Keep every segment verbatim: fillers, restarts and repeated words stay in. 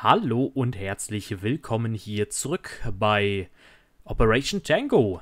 Hallo und herzlich willkommen hier zurück bei Operation Tango.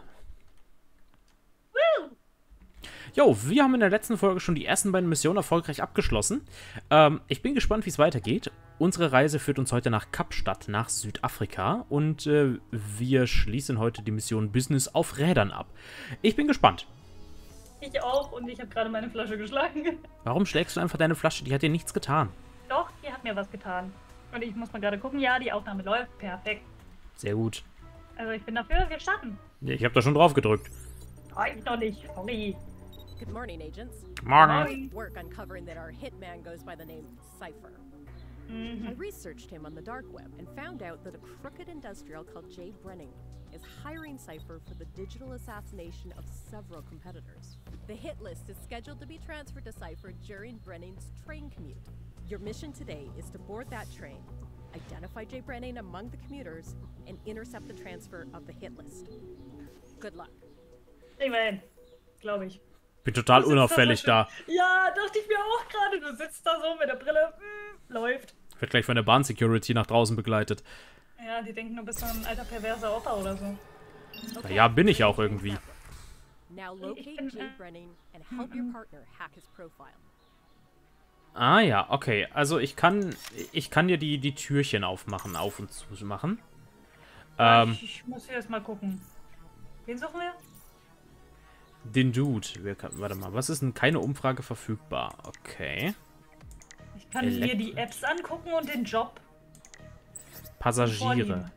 Jo, wir haben in der letzten Folge schon die ersten beiden Missionen erfolgreich abgeschlossen. Ähm, ich bin gespannt, wie es weitergeht. Unsere Reise führt uns heute nach Kapstadt, nach Südafrika. Und äh, wir schließen heute die Mission Business auf Rädern ab. Ich bin gespannt. Ich auch und ich habe gerade meine Flasche geschlagen. Warum schlägst du einfach deine Flasche? Die hat dir nichts getan. Doch, die hat mir was getan. Und ich muss mal gerade gucken. Ja, die Aufnahme läuft. Perfekt. Sehr gut. Also ich bin dafür, wir starten. Ja, ich habe da schon drauf gedrückt. Oh, ich noch nicht. Sorry. Good morning, agents. Morgen. Work uncovering that our hitman goes by the name Cypher. Mhm. I researched him on the dark web and found out that a crooked industrial called Jay Brenning is hiring Cypher for the digital assassination of several competitors. The hit list is scheduled to be transferred to Cypher during Brenning's train commute. Your mission today is to board that train, identify Jay Brenning among the commuters, and intercept the transfer of the hit list. Good luck. Ich mein, glaube ich. Bin total Du sitzt unauffällig da. da. So ja, dachte ich mir auch gerade. Du sitzt da so mit der Brille. Hm, läuft. Wird gleich von der Bahn-Security nach draußen begleitet. Ja, die denken, du bist so ein alter perverser Opa oder so. Na ja, bin ich auch irgendwie. Now locate Jay Brenning and help your partner hack his profile. Ah ja, okay. Also ich kann ich kann dir die, die Türchen aufmachen, auf und zu machen. Ähm, ich, ich muss hier erst mal gucken. Wen suchen wir? den Dude. Wir kann, warte mal, was ist denn keine Umfrage verfügbar? Okay. Ich kann Elektro- hier die Apps angucken und den Job. Passagiere. vorliegen.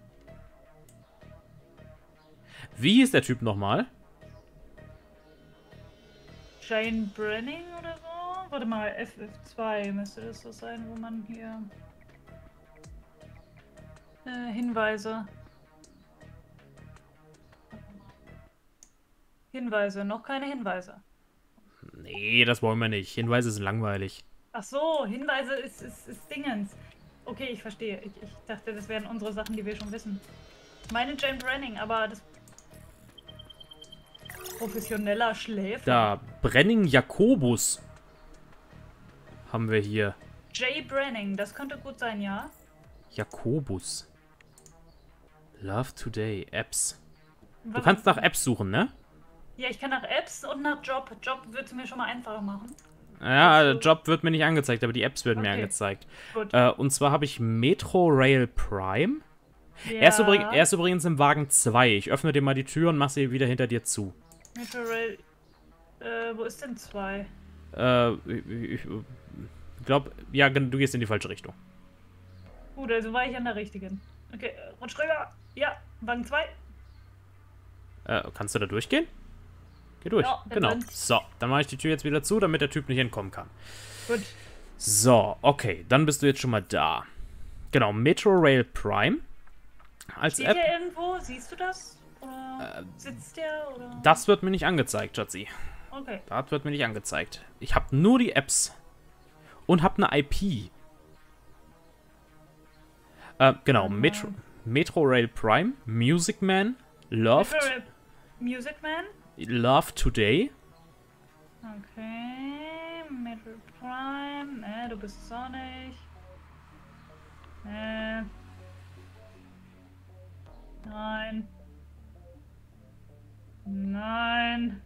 Wie ist der Typ nochmal? Jane Brenning oder so? Warte mal, F F zwei müsste das so sein, wo man hier äh, Hinweise. Hinweise, noch keine Hinweise. Nee, das wollen wir nicht. Hinweise sind langweilig. Ach so, Hinweise ist, ist, ist Dingens. Okay, ich verstehe. Ich, ich dachte, das wären unsere Sachen, die wir schon wissen. Ich meine Jane Brenning, aber das professioneller Schläfer. Da, Brenning Jakobus haben wir hier. Jay Brenning, das könnte gut sein, ja? Jakobus. Love Today, Apps. Du Was- kannst nach Apps suchen, ne? Ja, ich kann nach Apps und nach Job. Job würde es mir schon mal einfacher machen. Ja, Also- der Job wird mir nicht angezeigt, aber die Apps werden mir Okay. angezeigt. Gut. Äh, und zwar habe ich Metro Rail Prime. Ja. Er, ist übrig, er ist übrigens im Wagen zwei. Ich öffne dir mal die Tür und mache sie wieder hinter dir zu. Metro Rail. Äh, wo ist denn zwei? Äh, ich, ich glaube, ja, du gehst in die falsche Richtung. Gut, also war ich an der richtigen. Okay, äh, rutsch rüber. Ja, Wagen zwei. Äh, kannst du da durchgehen? Geh durch. Ja, bin genau. drin. So, dann mache ich die Tür jetzt wieder zu, damit der Typ nicht entkommen kann. Gut. So, okay, dann bist du jetzt schon mal da. Genau, Metro Rail Prime. Als Steht App. der irgendwo? Siehst du das? Oder sitzt der? Oder? Das wird mir nicht angezeigt, Schatzi. Okay. Das wird mir nicht angezeigt. Ich habe nur die Apps. Und habe eine I P. Äh, genau, Metro, Metro Rail Prime, Music Man, Loved, Metro Rail Music Man? Love Today. Okay. Metro Prime. Äh, du bist es auch nicht. Äh. Nein. Nein.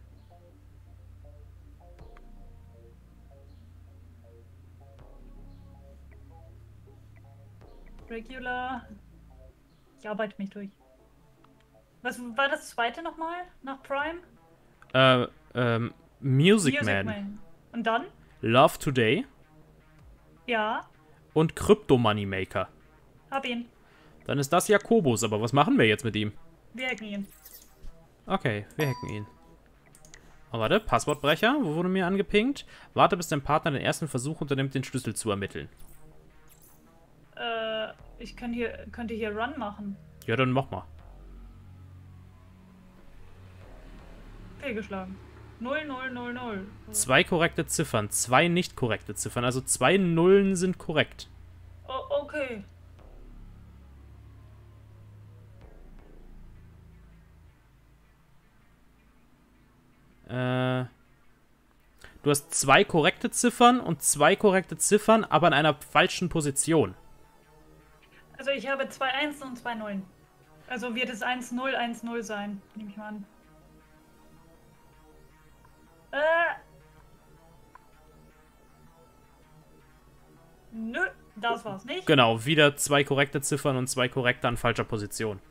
Regular. Ich arbeite mich durch. Was war das zweite nochmal? Nach Prime? Äh, ähm, Music, Man, Und dann? Love Today Ja, und Crypto Money Maker. hab ihn. Dann ist das Jakobus, aber was machen wir jetzt mit ihm? Wir hacken ihn. Okay, wir hacken ihn. Oh, warte, Passwortbrecher, wo wurde mir angepinkt? Warte, bis dein Partner den ersten Versuch unternimmt, den Schlüssel zu ermitteln. Äh, ich kann hier, könnte hier Run machen. Ja, dann mach mal. Fehlgeschlagen. null null null null. Zwei korrekte Ziffern, zwei nicht korrekte Ziffern, also zwei Nullen sind korrekt. Oh, okay. Äh, du hast zwei korrekte Ziffern und zwei korrekte Ziffern, aber in einer falschen Position. Also ich habe zwei Einsen und zwei Nullen. Also wird es eins null eins null sein, nehme ich mal an. Äh. Nö, das war's nicht. Genau, wieder zwei korrekte Ziffern und zwei korrekte an falscher Position.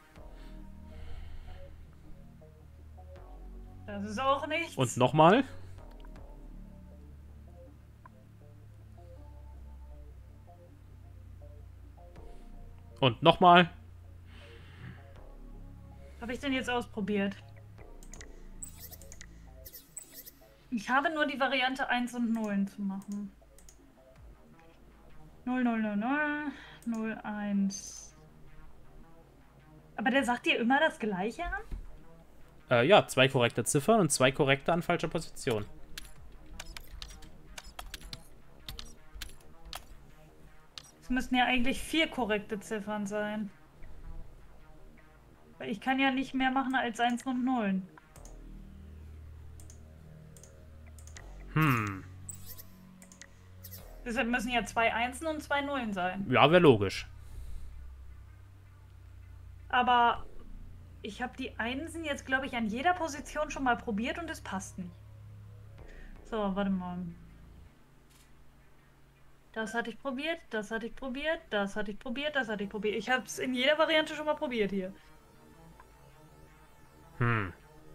Das ist auch nichts. Und nochmal. Und nochmal. Habe ich denn jetzt ausprobiert? Ich habe nur die Variante eins und null zu machen. null, null, null, null, null, eins. Aber der sagt dir immer das Gleiche an? Äh, ja, zwei korrekte Ziffern und zwei korrekte an falscher Position. Es müssten ja eigentlich vier korrekte Ziffern sein. Weil ich kann ja nicht mehr machen als eins und null. Hm. Deshalb müssen ja zwei Einsen und zwei Nullen sein. Ja, wäre logisch. Aber ich habe die Einsen jetzt, glaube ich, an jeder Position schon mal probiert und es passt nicht. So, warte mal. Das hatte ich probiert, das hatte ich probiert, das hatte ich probiert, das hatte ich probiert. Ich habe es in jeder Variante schon mal probiert hier. Hm.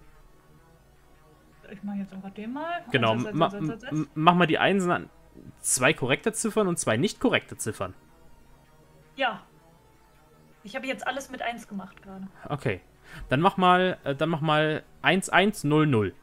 Ich mache jetzt einfach den mal. Genau, Also, ma setz, setz, setz, setz. m- mach mal die Einsen an zwei korrekte Ziffern und zwei nicht korrekte Ziffern. Ja. Ich habe jetzt alles mit eins gemacht gerade. Okay. Dann mach mal, äh, dann mach mal eins eins null null.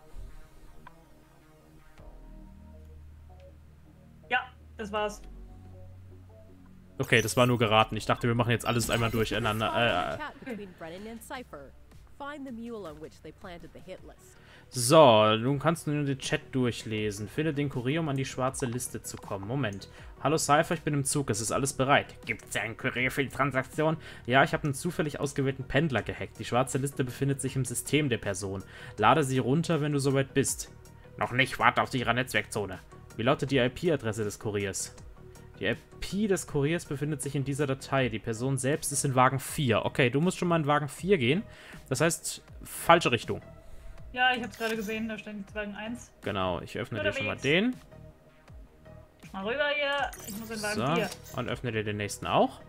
Ja, das war's. Okay, das war nur geraten. Ich dachte, wir machen jetzt alles einmal durcheinander. Äh, Chat between Brennan and Cypher. Find the mule on which they planted the hit list. so, nun kannst du nur den Chat durchlesen. Finde den Kurier, um an die schwarze Liste zu kommen. Moment. Hallo Cypher, ich bin im Zug. Es ist alles bereit. Gibt es einen Kurier für die Transaktion? Ja, ich habe einen zufällig ausgewählten Pendler gehackt. Die schwarze Liste befindet sich im System der Person. Lade sie runter, wenn du soweit bist. Noch nicht, warte auf ihre Netzwerkzone. Wie lautet die I P-Adresse des Kuriers? Die I P des Kuriers befindet sich in dieser Datei. Die Person selbst ist in Wagen vier. Okay, du musst schon mal in Wagen vier gehen. Das heißt, falsche Richtung. Ja, ich habe es gerade gesehen, da stand jetzt Wagen eins. Genau, ich öffne dir Unterwegs. schon mal den. Mal rüber hier. Ich muss in Wagen So, vier. und öffne dir den nächsten auch.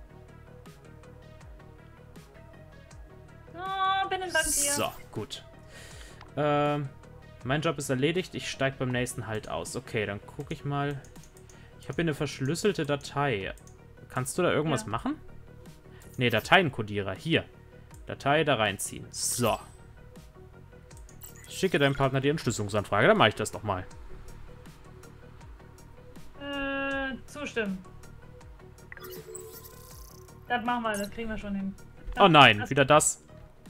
Oh, bin in Wagen vier. So, gut. Ähm, mein Job ist erledigt. Ich steige beim nächsten Halt aus. Okay, dann gucke ich mal. Ich habe hier eine verschlüsselte Datei. Kannst du da irgendwas Ja. machen? Ne, Dateienkodierer. Hier. Datei da reinziehen. So. Schicke deinem Partner die Entschlüsselungsanfrage. Dann mache ich das doch mal. Äh, zustimmen. Das machen wir, das kriegen wir schon hin. Oh nein, das, wieder das.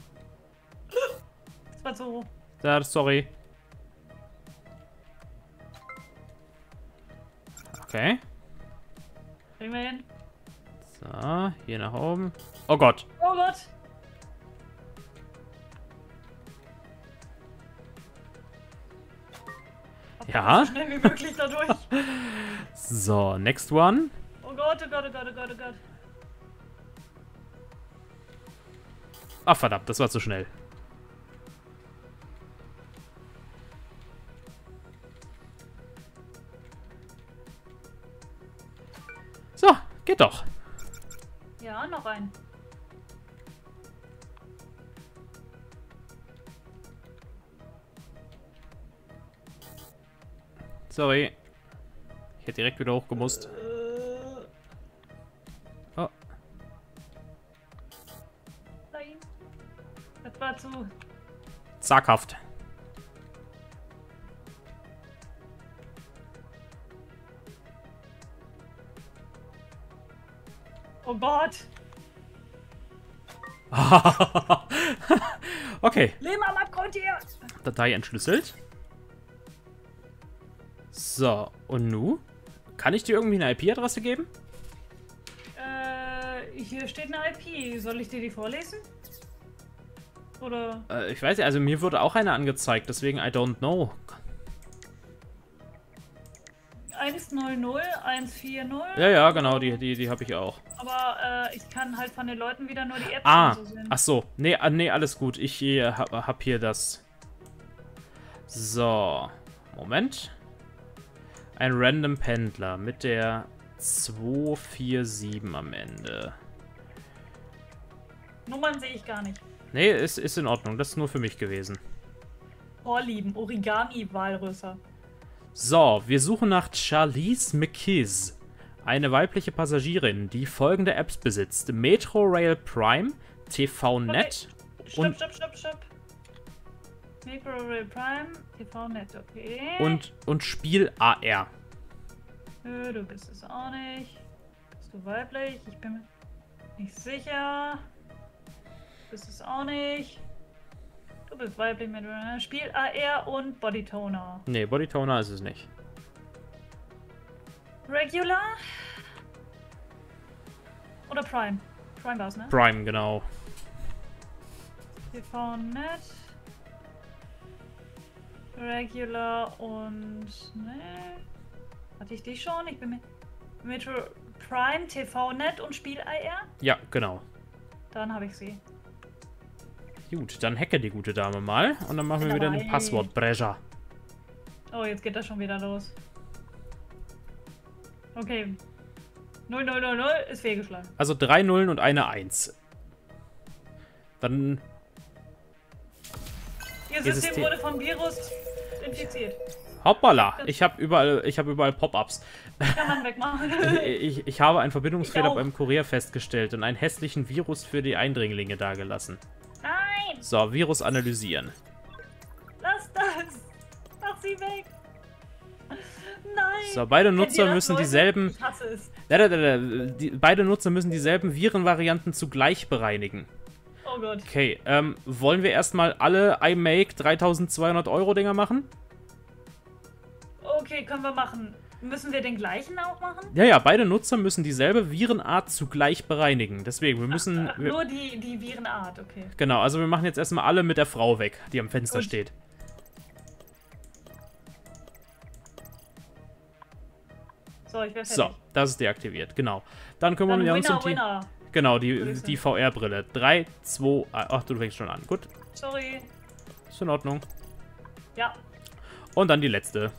das war zu hoch. Ja, sorry. Okay. Kriegen wir hin. So, hier nach oben. Oh Gott. Oh Gott! Ja. So schnell wie möglich dadurch. So, next one. Oh Gott, oh Gott, oh Gott, oh Gott, oh Gott. Ach, verdammt, das war zu schnell. So, geht doch. Ja, noch ein. Sorry. Ich hätte direkt wieder hochgemusst. Oh. Nein. Das war zu. Zaghaft. Oh Gott! Okay. Leben am Abgrund hier! Datei entschlüsselt. So, und nu? Kann ich dir irgendwie eine I P-Adresse geben? Äh, hier steht eine I P. Soll ich dir die vorlesen? Oder? Äh, ich weiß nicht, also mir wurde auch eine angezeigt, deswegen I don't know. eins null null, eins vier null. Ja, ja, genau, die, die, die habe ich auch. Aber äh, ich kann halt von den Leuten wieder nur die Apps Ah, und so sehen. ach so. Nee, ah, nee, alles gut. Ich äh, hab, hab hier das. So. Moment. Ein Random Pendler mit der zwei vier sieben am Ende. Nummern sehe ich gar nicht. Nee, ist, ist in Ordnung. Das ist nur für mich gewesen. Vorlieben, Origami-Walrösser. So, wir suchen nach Charlize McKiss. Eine weibliche Passagierin, die folgende Apps besitzt. Metrorail Prime, T V Net Stopp, und, stopp, stopp, stopp. Metrorail Prime, T V Net, okay. und, und Spiel A R. Nö, du bist es auch nicht. Bist du weiblich? Ich bin mir nicht sicher. Bist es auch nicht. Du bist weiblich mit Spiel A R und Bodytoner. Nee, Bodytoner ist es nicht. Regular? Oder Prime? Prime war's, ne? Prime, genau. T V Net. Regular und... Ne? Hatte ich die schon? Ich bin mir... Metro Prime, T V Net und Spiel A R? Ja, genau. Dann habe ich sie. Gut, dann hacke die gute Dame mal und dann machen wir wieder einen Dabei. Passwortbrecher. Oh, jetzt geht das schon wieder los. Okay. null null null null ist fehlgeschlagen. Also drei Nullen und eine Eins. Dann... Ihr Ihr System System- wurde vom Virus infiziert. Hoppala, ich habe überall, ich habe überall Pop-ups. Kann man wegmachen. Ich, ich habe einen Ich Verbindungsfehler auch. beim Kurier festgestellt und einen hässlichen Virus für die Eindringlinge dagelassen. Nein! So, Virus analysieren. Lass das! Mach sie weg! Nein! So, beide Kennt ihr Nutzer das, müssen Leute? dieselben... Ich hasse es. Da, da, da, da, die, beide Nutzer müssen dieselben Virenvarianten zugleich bereinigen. Oh Gott. Okay, ähm, wollen wir erstmal alle iMake dreitausendzweihundert Euro Dinger machen? Okay, können wir machen. Müssen wir den gleichen auch machen? Ja, ja, beide Nutzer müssen dieselbe Virenart zugleich bereinigen. Deswegen, wir müssen... Ach, wir, nur die, die Virenart, okay. genau, also wir machen jetzt erstmal alle mit der Frau weg, die am Fenster Gut. steht. So, ich werde fertig. So, das ist deaktiviert, genau. Dann kümmern Dann wir uns Winner, um die... Winner. Genau, Würde die, ich die sagen. V R-Brille. drei, zwei, ach, du fängst schon an. Gut, Sorry. ist in Ordnung. Ja. Und dann die letzte.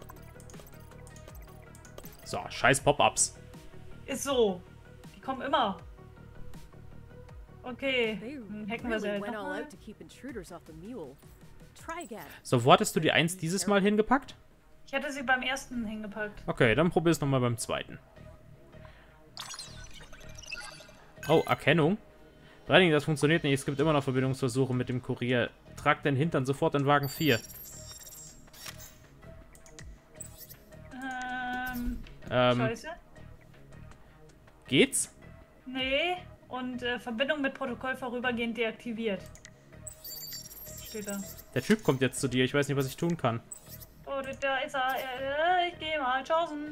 So, scheiß Pop-Ups. Ist so. Die kommen immer. Okay. They Hm, hacken wir sie really halt went all nochmal. out to keep intruders off the mule. Try again. So, wo hattest du die eins dieses Mal hingepackt? Ich hätte sie beim ersten hingepackt. Okay, dann probier es nochmal beim zweiten. Oh, Erkennung. Breinigen, das funktioniert nicht. Es gibt immer noch Verbindungsversuche mit dem Kurier. Trag den Hintern sofort in Wagen vier. Ähm, Ähm, scheiße. geht's? Nee. Und äh, Verbindung mit Protokoll vorübergehend deaktiviert. Steht da. Der Typ kommt jetzt zu dir. Ich weiß nicht, was ich tun kann. Oh, da ist er. Äh, Ich gehe mal. Tschaußen.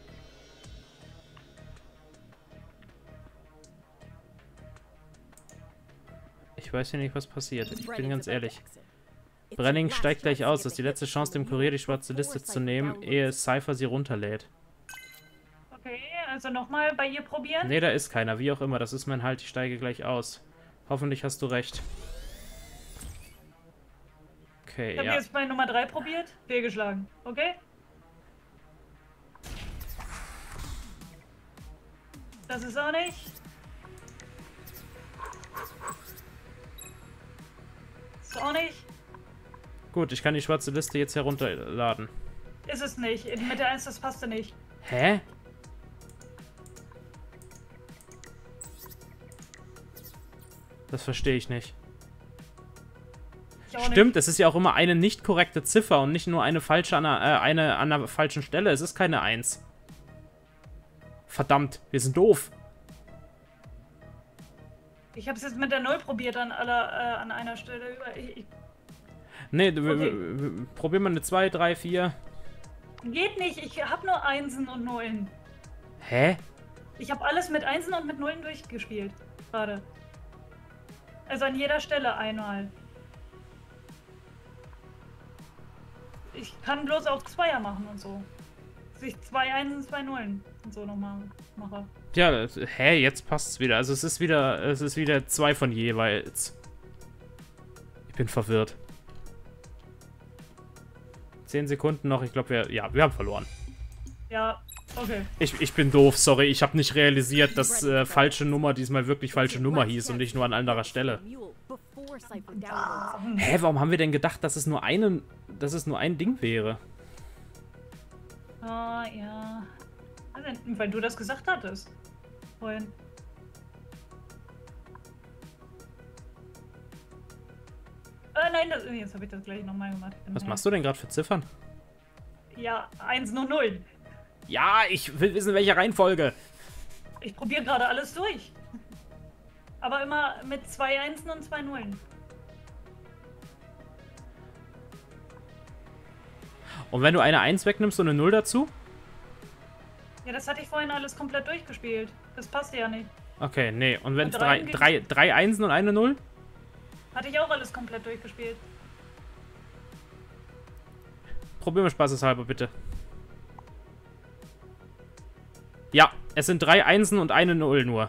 Ich weiß hier nicht, was passiert. Ich bin Brenning's ganz about to ehrlich. exit. It's Brenning your last steigt gleich chance to aus. get Das ist die the letzte hits Chance, dem from Kurier die the schwarze mule Liste before zu Cypher nehmen, downloads ehe it. Cypher sie runterlädt. Okay, also nochmal bei ihr probieren. Nee, da ist keiner. Wie auch immer. Das ist mein Halt. Ich steige gleich aus. Hoffentlich hast du recht. Okay, Ich habe ja. jetzt bei Nummer drei probiert. Fehlgeschlagen. Okay? Das ist auch nicht. Das ist auch nicht. Gut, ich kann die schwarze Liste jetzt herunterladen. Ist es nicht. Mit der eins, das passte nicht. Hä? Das verstehe ich nicht. Ich auch Stimmt, Nicht. es ist ja auch immer eine nicht korrekte Ziffer und nicht nur eine falsche an einer, äh, eine an einer falschen Stelle. Es ist keine eins. Verdammt, wir sind doof. Ich habe es jetzt mit der null probiert an, aller, äh, an einer Stelle. Über- Ich, ich, Nee, du- Okay. w- w- probier mal eine zwei, drei, vier. geht nicht. Ich habe nur Einsen und Nullen. Hä? Ich habe alles mit Einsen und mit Nullen durchgespielt. Gerade. Also an jeder Stelle einmal. Ich kann bloß auch Zweier machen und so. ich zwei Einsen, zwei Nullen und so nochmal mache. Ja, das, hä, jetzt passt's wieder. Also es ist wieder, es ist wieder zwei von jeweils. Ich bin verwirrt. Zehn Sekunden noch, ich glaube, wir, ja, wir haben verloren. Ja, okay. Ich, ich bin doof, sorry. Ich habe nicht realisiert, dass äh, falsche Nummer diesmal wirklich falsche Nummer hieß und nicht nur an anderer Stelle. Hä, warum haben wir denn gedacht, dass es nur einen, dass es nur ein Ding wäre? Ah, ja. Also, weil du das gesagt hattest. Vorhin. Äh, nein, das, jetzt habe ich das gleich nochmal gemacht. Was machst du denn gerade für Ziffern? Ja, Einsen und Nullen. Ja, ich will wissen, welche Reihenfolge. Ich probiere gerade alles durch. Aber immer mit zwei Einsen und zwei Nullen. Und wenn du eine eins wegnimmst und eine null dazu? Ja, das hatte ich vorhin alles komplett durchgespielt. Das passte ja nicht. Okay, nee. Und wenn es Und drei, rein drei, drei Einsen und eine Null? Hatte ich auch alles komplett durchgespielt. Probieren wir spaßeshalber, bitte. Ja, es sind drei Einsen und eine Null nur.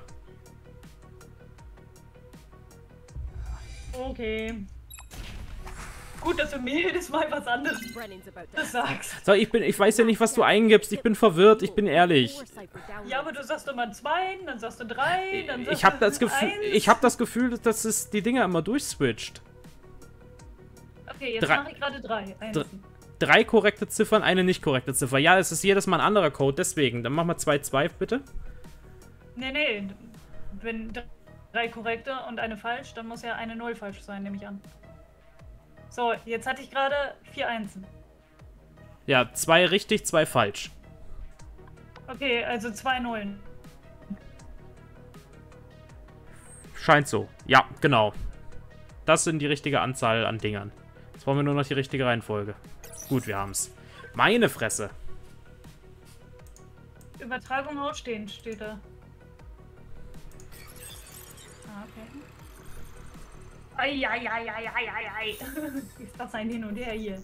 Okay. Gut, dass du mir jedes Mal was anderes sagst. So, ich bin, ich weiß ja nicht, was du eingibst. Ich bin verwirrt, ich bin ehrlich. Ja, aber du sagst immer zwei, dann sagst du drei, dann sagst Ich habe du das Gefühl, eins. ich habe das Gefühl, dass es die Dinger immer durchswitcht. Okay, jetzt Drei- mache ich gerade drei. Einsen. Drei korrekte Ziffern, eine nicht korrekte Ziffer. Ja, es ist jedes Mal ein anderer Code, deswegen. Dann machen wir zwei, zwei, bitte. Nee, nee. Wenn drei korrekte und eine falsch, dann muss ja eine Null falsch sein, nehme ich an. So, jetzt hatte ich gerade vier Einsen. Ja, zwei richtig, zwei falsch. Okay, also zwei Nullen. Scheint so. Ja, genau. Das sind die richtige Anzahl an Dingern. Jetzt brauchen wir nur noch die richtige Reihenfolge. Gut, wir haben's. Meine Fresse. Übertragung ausstehend steht da. Ah, okay. Eieieiei. Ist das ein Hin und Her hier?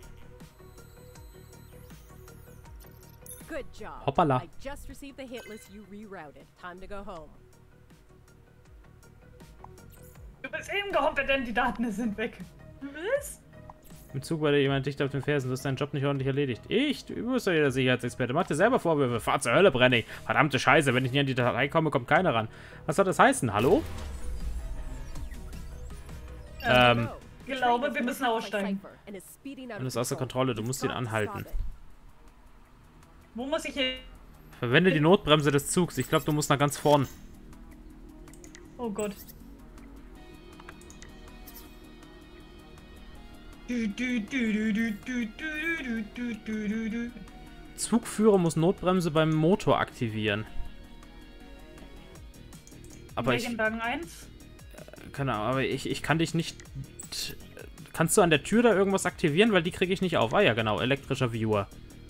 Good job. Hoppala. I just received the hit list you rerouted. Time to go home. Du bist inkompetent, die Daten sind weg. Was? Im Zug war dir jemand dicht auf den Fersen. Du hast deinen Job nicht ordentlich erledigt. Ich? Du bist doch der Sicherheitsexperte. Mach dir selber Vorwürfe. Fahr zur Hölle, Brenning. Verdammte Scheiße. Wenn ich nicht an die Datei komme, kommt keiner ran. Was soll das heißen? Hallo? Ähm. Ich glaube, wir müssen aussteigen. Alles außer Kontrolle. Du musst ihn anhalten. Wo muss ich hin? Verwende die Notbremse des Zugs. Ich glaube, du musst nach ganz vorn. Oh Gott. Zugführer muss Notbremse beim Motor aktivieren. Aber ich, Wagen eins? keine Ahnung, aber ich, ich kann dich nicht... Kannst du an der Tür da irgendwas aktivieren? Weil die kriege ich nicht auf. Ah ja, genau, elektrischer Viewer.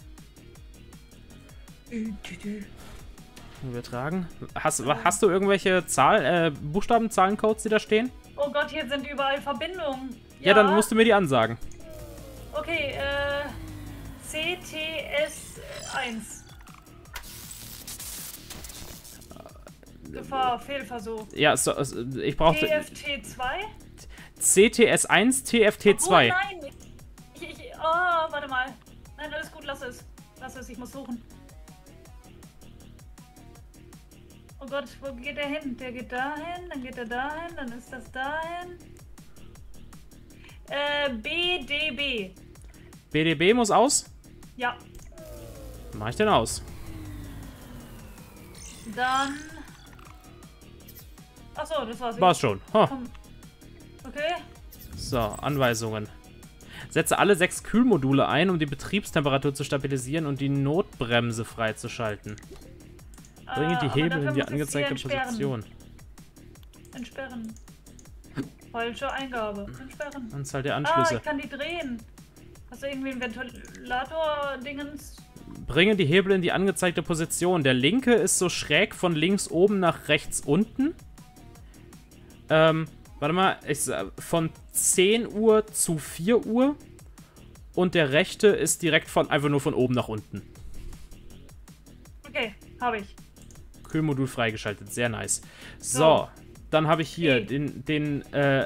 Übertragen. Hast, hast du irgendwelche Zahl, äh, Buchstaben, Zahlencodes, die da stehen? Oh Gott, hier sind überall Verbindungen. Ja, dann musst du mir die ansagen. Okay, äh... C T S eins. Gefahr, Fehlversuch. Ja, so, ich brauche... T F T zwei? C T S eins, T F T zwei. Oh nein! Ich, ich, oh, warte mal. Nein, alles gut, lass es. Lass es, ich muss suchen. Oh Gott, wo geht der hin? Der geht dahin, dann geht er dahin, dann ist das dahin. Äh, B D B. B D B muss aus? Ja. Mach ich denn aus? Dann... Achso, das war's. War's schon. Huh. Okay. So, Anweisungen. Setze alle sechs Kühlmodule ein, um die Betriebstemperatur zu stabilisieren und die Notbremse freizuschalten. Bringe die aber Hebel dafür in die muss ich sie angezeigte entsperren. Position. Entsperren. Falsche Eingabe. Entsperren. Anzahl der Ah, Anschlüsse. ich kann die drehen. Hast du irgendwie einen Ventilator-Dingens? Bringe die Hebel in die angezeigte Position. Der linke ist so schräg von links oben nach rechts unten. Ähm, warte mal. Ich, von zehn Uhr zu vier Uhr. Und der rechte ist direkt von einfach nur von oben nach unten. Habe ich. Kühlmodul freigeschaltet. Sehr nice. So, So. dann habe ich hier Okay. den, den äh,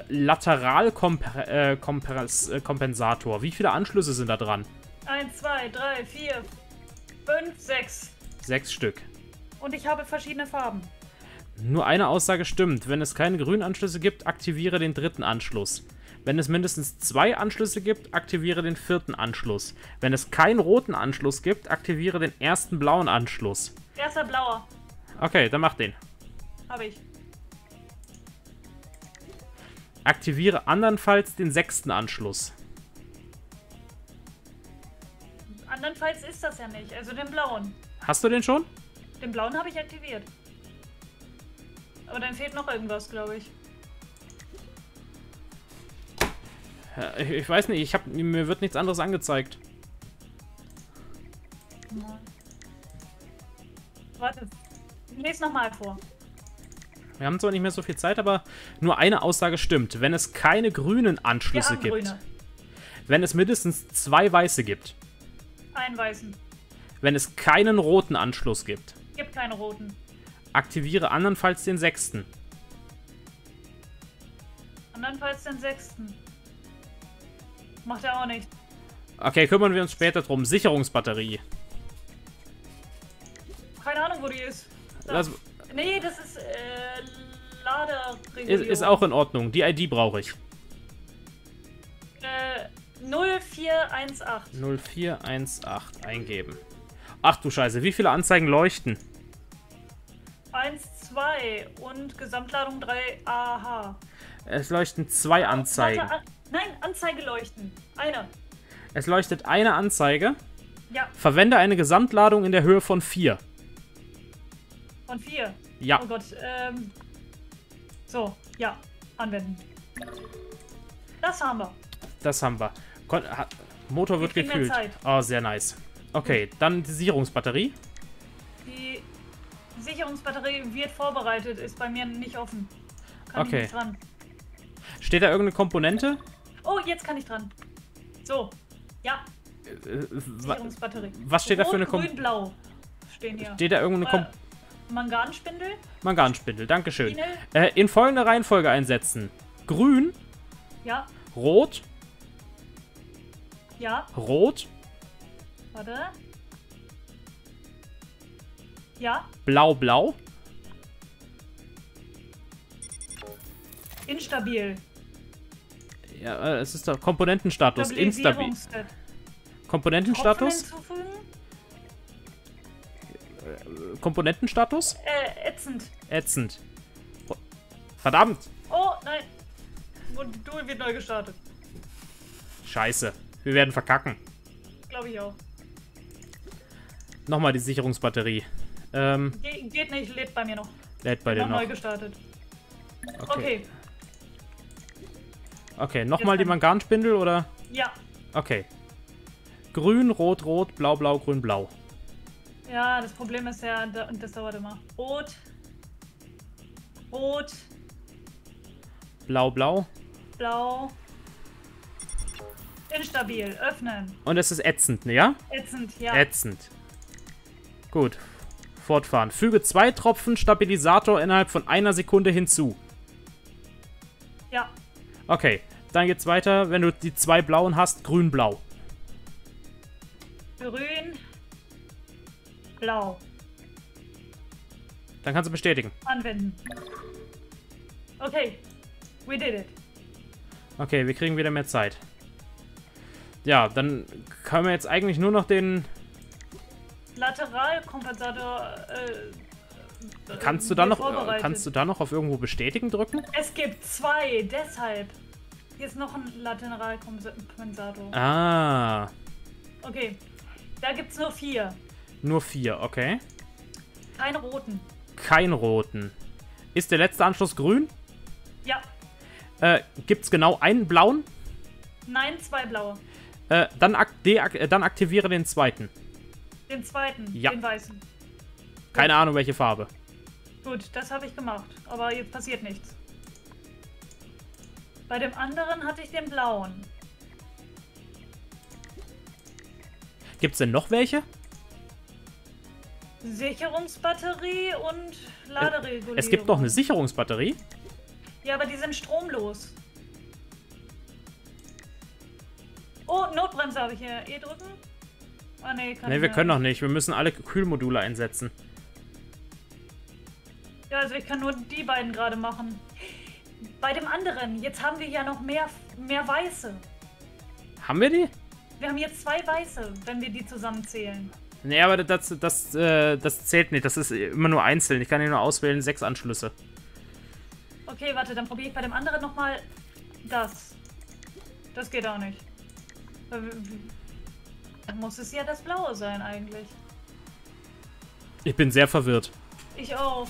Lateralkompensator. Wie viele Anschlüsse sind da dran? Eins, zwei, drei, vier, fünf, sechs. Sechs Stück. Und ich habe verschiedene Farben. Nur eine Aussage stimmt. Wenn es keine grünen Anschlüsse gibt, aktiviere den dritten Anschluss. Wenn es mindestens zwei Anschlüsse gibt, aktiviere den vierten Anschluss. Wenn es keinen roten Anschluss gibt, aktiviere den ersten blauen Anschluss. Erster blauer. Okay, dann mach den. Habe ich. Aktiviere andernfalls den sechsten Anschluss. Andernfalls ist das ja nicht. Also den blauen. Hast du den schon? Den blauen habe ich aktiviert. Aber dann fehlt noch irgendwas, glaube ich. Äh, Ich, ich weiß nicht, ich hab, mir wird nichts anderes angezeigt. Mal. Warte. Lies nochmal vor. Wir haben zwar nicht mehr so viel Zeit, aber nur eine Aussage stimmt. Wenn es keine grünen Wir Anschlüsse haben gibt, grüne. wenn es mindestens zwei weiße gibt, Einen weißen. wenn es keinen roten Anschluss gibt, Gibt keine roten. aktiviere andernfalls den sechsten. Andernfalls den sechsten. Macht er auch nicht. Okay, kümmern wir uns später drum. Sicherungsbatterie. Keine Ahnung, wo die ist. Da. Das Nee, das ist äh, Laderegulierung. ist, ist auch in Ordnung. Die I D brauche ich. Äh, null vier eins acht. null vier eins acht eingeben. Ach du Scheiße, wie viele Anzeigen leuchten? eins, zwei und Gesamtladung drei A H. Es leuchten zwei Anzeigen. Warte, an Nein, Anzeige leuchten. Eine. Es leuchtet eine Anzeige. Ja, Verwende eine Gesamtladung in der Höhe von vier. von vier. Ja. Oh Gott, ähm. So, ja, anwenden. Das haben wir. Das haben wir. Kon ha Motor wird Wir kriegen mehr gekühlt. Zeit. Oh, sehr nice. Okay, dann die Sicherungsbatterie. Die Sicherungsbatterie wird vorbereitet, ist bei mir nicht offen. Kann Okay. ich nicht dran. Steht da irgendeine Komponente? Oh, jetzt kann ich dran. So, ja, Äh, wa Sicherungsbatterie. was steht da für eine Rot, Kom grün, blau stehen hier. steht da irgendeine Kom Äh, Manganspindel, Manganspindel? Dankeschön. Biene, Äh, in folgende Reihenfolge einsetzen. Grün, ja, Rot, ja, Rot, warte. Ja, Blau, Blau, instabil. ja, äh, es ist der Komponentenstatus, instabil. Stabilisierungsset. Tropfen Komponentenstatus, hinzufügen? Komponentenstatus, Äh, ätzend. ätzend. Verdammt, Oh, nein. Modul wird neu gestartet. scheiße. Wir werden verkacken. Glaube ich auch. Nochmal die Sicherungsbatterie. Ähm, Ge geht nicht, lädt bei mir noch. lädt bei dir noch noch. neu gestartet. Okay, Okay, okay. nochmal Jetzt die kann- Manganspindel oder? ja. Okay. Grün, Rot, Rot, Blau, Blau, Grün, Blau. Ja, das Problem ist ja, da- das dauert immer. Rot. Rot. Blau, Blau. Blau. Instabil. Öffnen. Und es ist ätzend, ne, ja? Ätzend, ja. Ätzend. Gut. Fortfahren. Füge zwei Tropfen Stabilisator innerhalb von einer Sekunde hinzu. ja. Okay. Dann geht's weiter. Wenn du die zwei blauen hast, grün, blau. Grün. Blau. Dann kannst du bestätigen. Anwenden. Okay. We did it. Okay, wir kriegen wieder mehr Zeit. Ja, dann können wir jetzt eigentlich nur noch den... Lateralkompensator. Äh, Kannst du äh, da wird noch, äh, vorbereitet. kannst du da noch auf irgendwo bestätigen drücken? Es gibt zwei, deshalb. Hier ist noch ein Lateralkompensator. Ah, Okay. Da gibt's nur vier. nur vier, okay. Keine roten. Kein roten. Ist der letzte Anschluss grün? Ja. Äh, gibt's genau einen blauen? Nein, zwei blaue. Äh, dann, ak deak äh, dann aktiviere den zweiten. Den zweiten. Ja. Den weißen. Keine Ahnung, welche Farbe. Gut, das habe ich gemacht. Aber jetzt passiert nichts. Bei dem anderen hatte ich den blauen. Gibt's denn noch welche? Sicherungsbatterie und Laderegulierung. Es gibt noch eine Sicherungsbatterie. Ja, aber die sind stromlos. Oh, Notbremse habe ich hier. E drücken? Ah, nee, kann Ne, ich wir ja können noch nicht. Wir müssen alle Kühlmodule einsetzen. Ja, also ich kann nur die beiden gerade machen. Bei dem anderen, jetzt haben wir ja noch mehr, mehr Weiße. Haben wir die? Wir haben jetzt zwei Weiße, wenn wir die zusammenzählen. Nee, aber das, das, äh, das zählt nicht. Das ist immer nur einzeln. Ich kann hier nur auswählen, sechs Anschlüsse. Okay, warte, dann probiere ich bei dem anderen nochmal das. Das geht auch nicht. Dann muss es ja das Blaue sein eigentlich. Ich bin sehr verwirrt. Ich auch.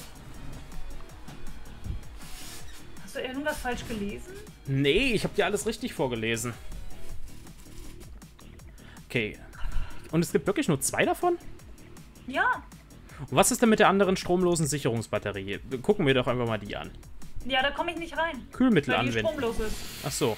Hast du irgendwas falsch gelesen? Nee, ich habe dir alles richtig vorgelesen. Okay. Und es gibt wirklich nur zwei davon? Ja. Und was ist denn mit der anderen stromlosen Sicherungsbatterie? Gucken wir doch einfach mal die an. Ja, da komme ich nicht rein. Kühlmittel weil die anwenden. stromlos ist. Ach so.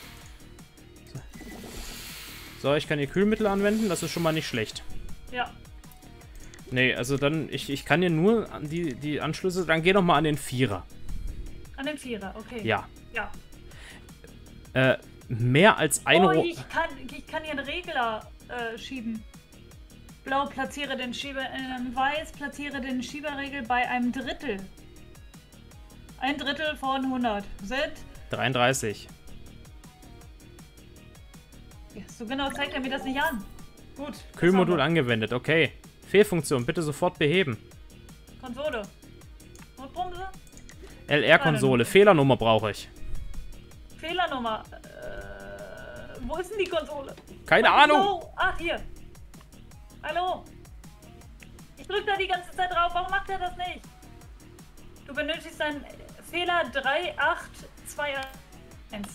So, ich kann hier Kühlmittel anwenden. Das ist schon mal nicht schlecht. Ja. Nee, also dann, ich, ich kann hier nur an die, die Anschlüsse, dann geh doch mal an den Vierer. An den Vierer, okay. Ja. Ja. Äh, mehr als eine... Oh, Ro- ich kann, ich kann hier einen Regler äh, schieben. Blau, platziere den Schieber... Äh, Weiß, platziere den Schieberregel bei einem Drittel. Ein Drittel von hundert. Sind... dreiunddreißig. Ja, so genau zeigt er mir das nicht an. Gut. das Kühlmodul haben wir. angewendet, okay. Fehlfunktion, bitte sofort beheben. Konsole. Notbremse? L R-Konsole, Fehlernummer brauche ich. Fehlernummer. Äh, wo ist denn die Konsole? Keine Hallo? Ahnung. Ach, hier. Hallo. Ich drücke da die ganze Zeit drauf. Warum macht er das nicht? Du benötigst einen Fehler drei acht zwei eins.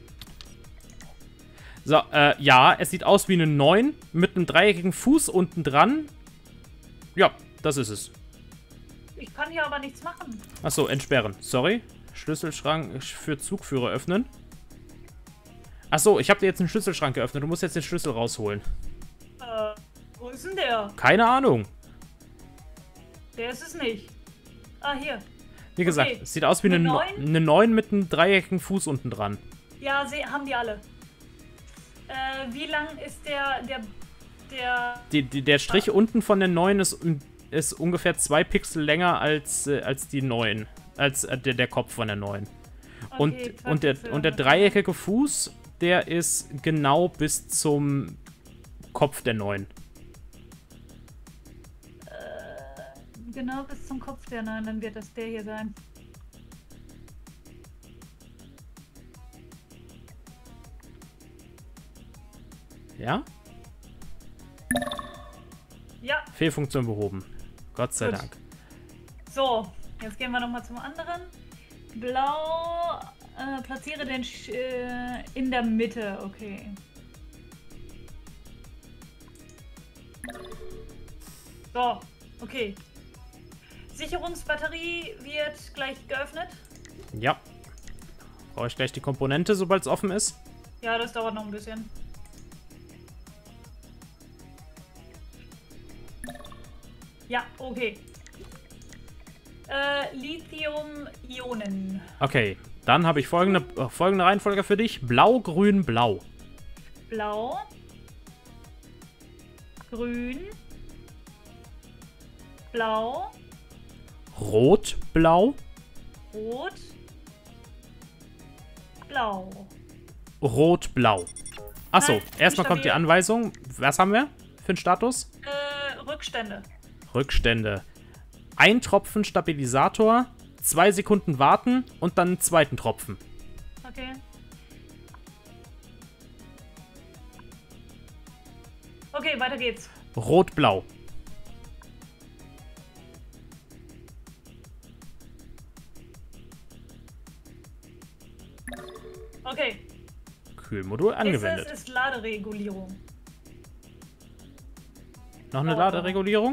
So, äh, ja, es sieht aus wie eine neun mit einem dreieckigen Fuß unten dran. Ja, das ist es. Ich kann hier aber nichts machen. Achso, entsperren. Sorry. Schlüsselschrank für Zugführer öffnen. Achso, ich habe dir jetzt einen Schlüsselschrank geöffnet. Du musst jetzt den Schlüssel rausholen. Äh, wo ist denn der? Keine Ahnung. Der ist es nicht. Ah, hier. Wie gesagt, Okay. es sieht aus wie eine, Eine No- neun? eine neun mit einem dreieckigen Fuß unten dran. Ja, sie haben die alle. Äh, wie lang ist der, der, der... Die, die, der Strich unten von der neun ist, ist ungefähr zwei Pixel länger als, äh, als die neun. Als äh, der, der Kopf von der neun. Und, Okay, und, der, und der dreieckige Fuß, der ist genau bis zum Kopf der neun. Genau bis zum Kopf der neun, dann wird das der hier sein. Ja? Ja, Fehlfunktion behoben. Gott sei Gut. Dank. so. Jetzt gehen wir nochmal zum anderen. Blau, äh, platziere den Sch äh, in der Mitte, okay. So, okay. Sicherungsbatterie wird gleich geöffnet. Ja. Brauche ich gleich die Komponente, sobald es offen ist? Ja, das dauert noch ein bisschen. Ja, okay. Äh, Lithium-Ionen. Okay, dann habe ich folgende, äh, folgende Reihenfolge für dich. Blau, grün, blau. Blau. Grün. Blau. Rot, blau. Rot. Blau. Rot, blau. Achso, Nein, erstmal kommt die instabil. Anweisung. Was haben wir für einen Status? Äh, Rückstände. Rückstände. Ein Tropfen Stabilisator, zwei Sekunden warten und dann einen zweiten Tropfen. Okay. Okay, weiter geht's. Rot-blau. Okay. Kühlmodul angewendet. Nächstes ist Laderegulierung. Noch eine Oh. Laderegulierung?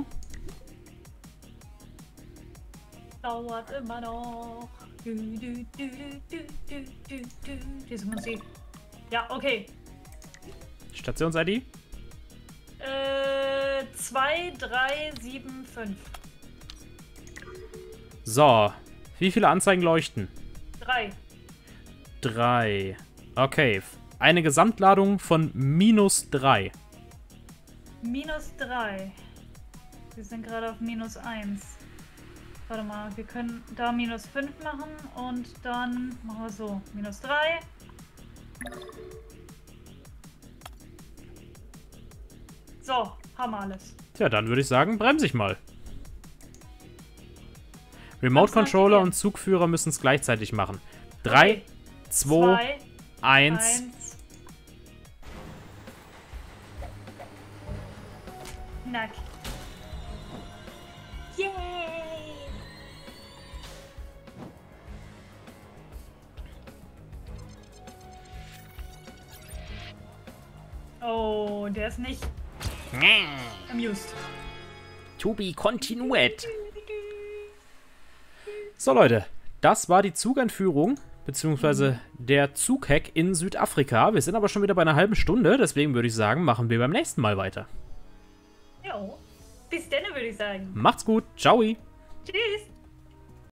Dauert immer noch. Du, du, du, du, du, du, du, du. Diese Musik. Ja, okay. Stations-I D? Äh, zwei drei sieben fünf. So. Wie viele Anzeigen leuchten? Drei. Drei. Okay. Eine Gesamtladung von minus drei. Minus drei. Wir sind gerade auf minus eins. Warte mal, wir können da minus fünf machen und dann machen wir so. Minus drei. So, haben wir alles. Tja, dann würde ich sagen, bremse ich mal. Remote Controller und Zugführer müssen es gleichzeitig machen. drei, zwei, eins. Knack. Yay! Oh, der ist nicht amused. To be continued. So, Leute, das war die Zugeinführung, beziehungsweise der Zughack in Südafrika. Wir sind aber schon wieder bei einer halben Stunde, deswegen würde ich sagen, machen wir beim nächsten Mal weiter. Jo, bis dann würde ich sagen. Macht's gut, ciao. Tschüss.